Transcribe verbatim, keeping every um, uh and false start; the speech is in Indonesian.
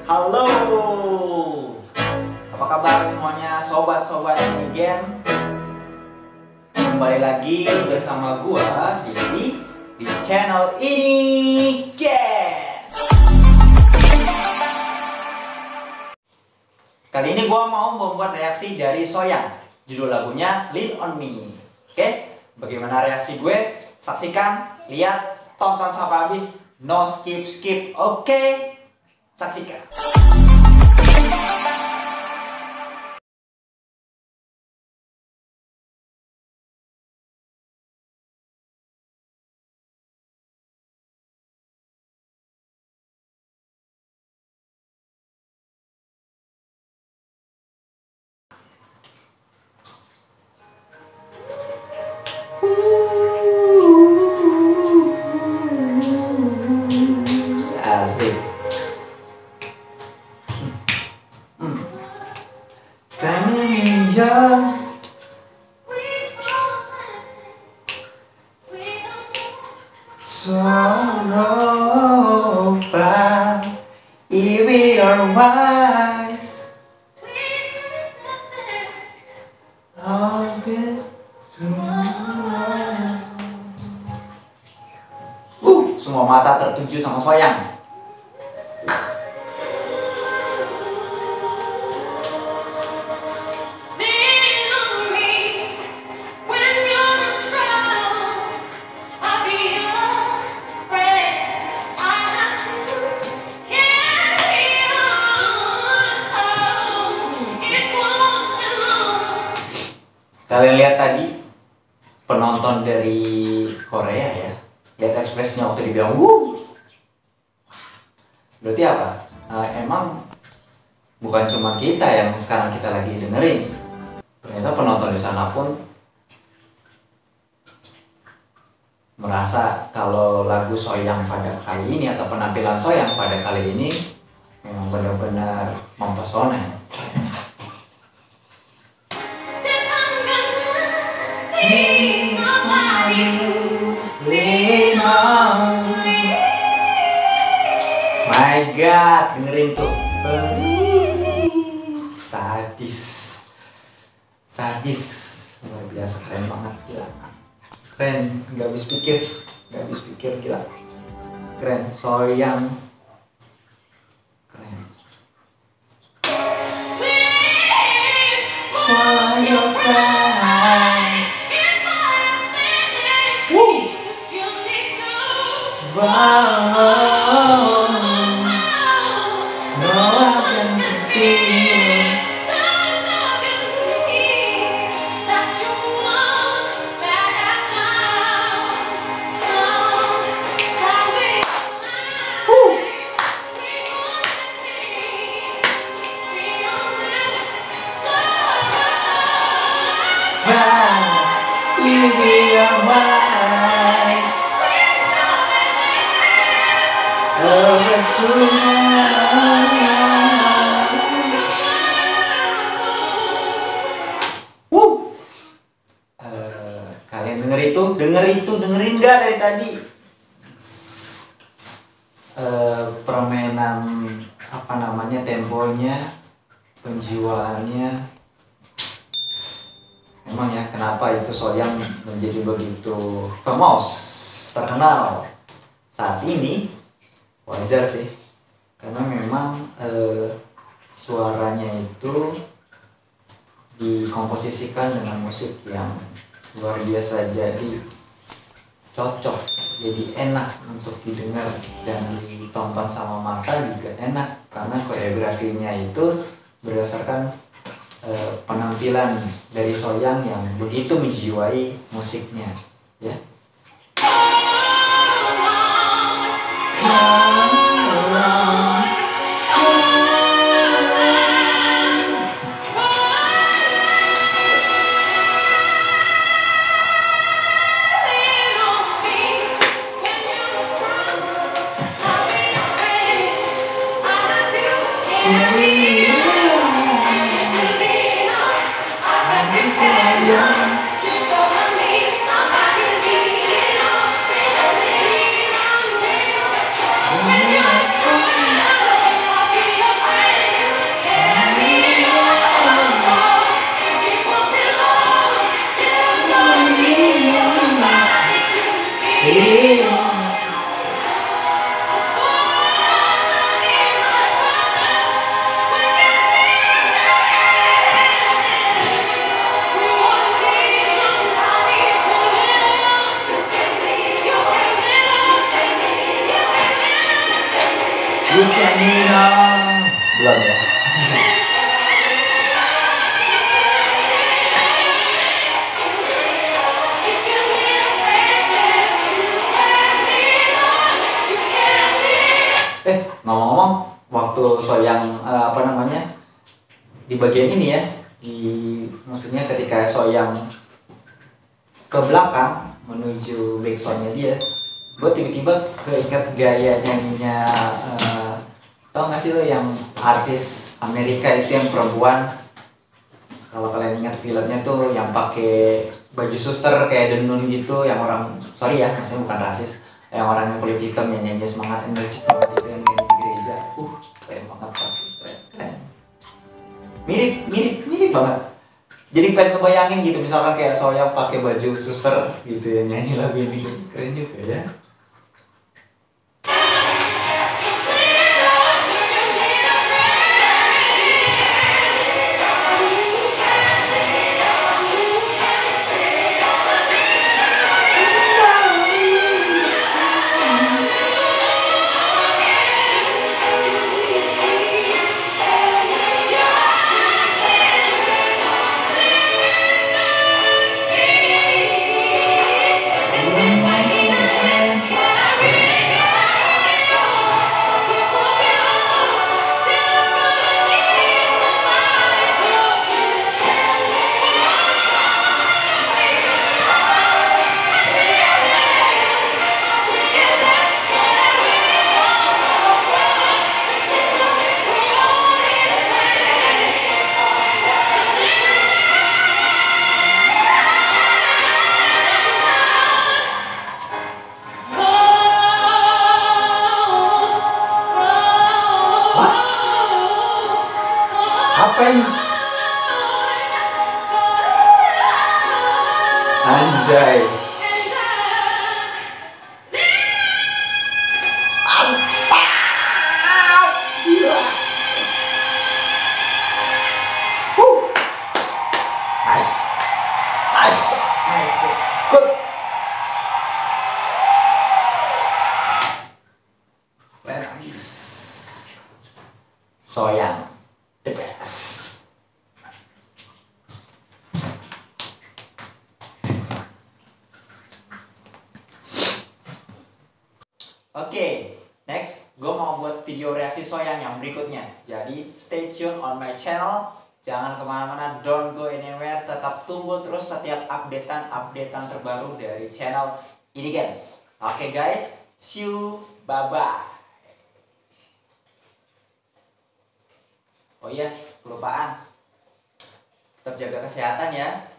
Halo, apa kabar semuanya sobat-sobat Inigen? Kembali lagi bersama gua Gili di channel Inigen. Kali ini gua mau membuat reaksi dari Soyang. Judul lagunya Lean on Me. Oke, bagaimana reaksi gue? Saksikan, lihat, tonton sampai habis, no skip skip. Oke, saksikan. Asik. Sorrow, but if we are wise, all this tomorrow. Uh, semua mata tertuju sama Soyang. Kalian lihat tadi penonton dari Korea ya, lihat ekspresinya waktu dibilang wuh. Berarti apa? Uh, emang bukan cuma kita yang sekarang kita lagi dengerin. Ternyata penonton di sana pun merasa kalau lagu Soyang pada kali ini atau penampilan Soyang pada kali ini memang benar-benar mempesona. My God, dengerin tuh. Sadis, sadis, luar biasa, keren banget, gila. Keren, nggak habis pikir, nggak habis pikir, gila. Keren, Soyang. Keren. Swallow your pride. Wow, no one can feel that you won't let us down. Sometimes in life we want to be, we only sorrow. You be your wise. Wuh. Uh, kalian denger itu, denger itu, dengerin nggak dari tadi? Uh, permainan apa namanya, temponya, penjiwaannya. Emang ya, kenapa itu Soyang menjadi begitu famous, terkenal saat ini? Wajar sih, karena memang eh, suaranya itu dikomposisikan dengan musik yang luar biasa, jadi cocok, jadi enak untuk didengar dan ditonton sama mata juga enak, karena koreografinya itu berdasarkan eh, penampilan dari Soyang yang begitu menjiwai musiknya, ya. Belum ya. Eh, ngomong-ngomong, waktu Soyang eh, apa namanya di bagian ini ya, di maksudnya ketika Soyang ke belakang menuju backsoundnya dia, gue tiba-tiba keinget gaya nyanyinya. Eh, tau gak sih lo yang artis Amerika itu yang perempuan? Kalau kalian ingat filmnya tuh yang pakai baju suster kayak denun gitu, yang orang sorry ya, maksudnya bukan rasis, yang orang yang kulit hitam yang nyanyi semangat energi banget itu yang nyanyi di gereja. Uh, keren banget pasti, keren, keren. Mirip, mirip, mirip banget. Jadi pengen ngebayangin gitu, misalkan kayak Soya pakai baju suster gitu ya nyanyi lagu ini, keren juga ya. Apa ini? Anjay. Mantap. Gila. Huh. Nice. Nice. Nice. Good. Nice. Soyang. The best. Oke, okay, next gue mau buat video reaksi Soyang yang berikutnya. Jadi stay tune on my channel. Jangan kemana-mana, don't go anywhere. Tetap tunggu terus setiap updatean-updatean terbaru dari channel ini kan. Oke okay, guys, see you, bye-bye. Oh iya, kelupaan. Tetap jaga kesehatan ya.